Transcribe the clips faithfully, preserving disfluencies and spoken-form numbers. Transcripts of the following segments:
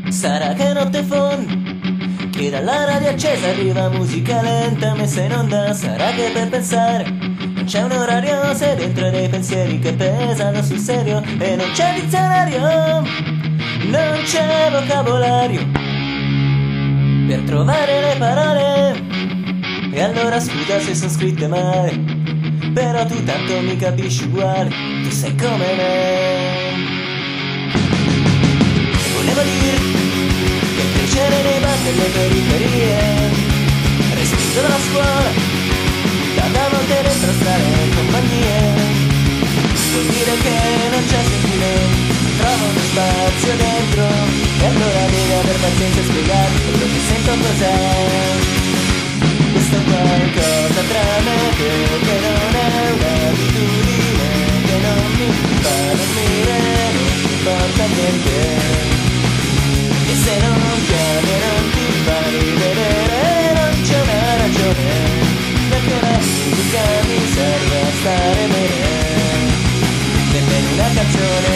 Sarà che notte fonda, che dalla radio accesa arriva musica lenta messa in onda. Sarà che per pensare non c'è un orario, sei dentro dei pensieri che pesano sul serio. E non c'è dizionario, non c'è vocabolario per trovare le parole. E allora scusa se sono scritte male, però tu tanto mi capisci uguale, tu sei come me. E volevo dirti che crescere nei bar delle periferie, respinto dalla scuola, tante volte dentro stare in compagnie, vuol dire che non c'è sentimento, trovo uno spazio dentro. E allora devi aver pazienza e spiegarmi quello che sento cos'è. Questo qualcosa tra me e te, che non è un'abitudine, che non mi fa dormire, non mi importa niente. E se non chiami e non ti fai vedere, non c'è una ragione, perché la musica mi serve a stare bene, nemmeno una canzone.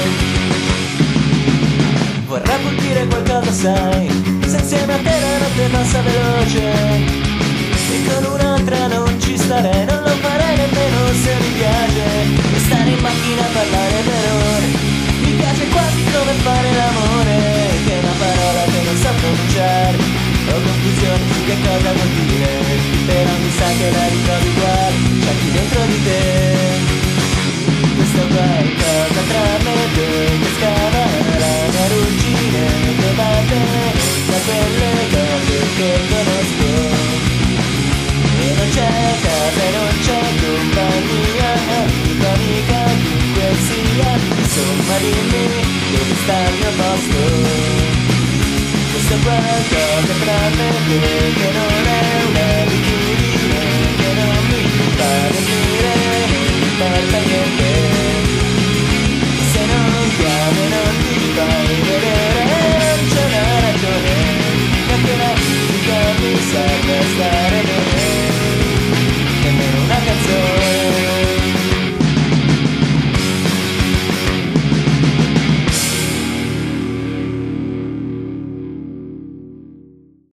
Vorrà pur dire qualcosa, sai, se insieme a te la notte passa veloce. E con un'altra non ci starei, non lo farei nemmeno se mi piace. E stare in macchina a parlare per ore, mi piace quasi come fare l'amore, che è una parola che non so pronunciare. Ho confusione su che cosa vuol dire, però mi sa che la ritrovi uguale, c'è qui dentro di te. Questo qualcosa tra me e te che scava la mia ruggine, che va bene da quelle cose che conosco. E non c'è casa, non c'è compagnia, amico, amica, chiunque sia, insomma dimmi dove sta il mio posto. Questo qualcosa tra me e te.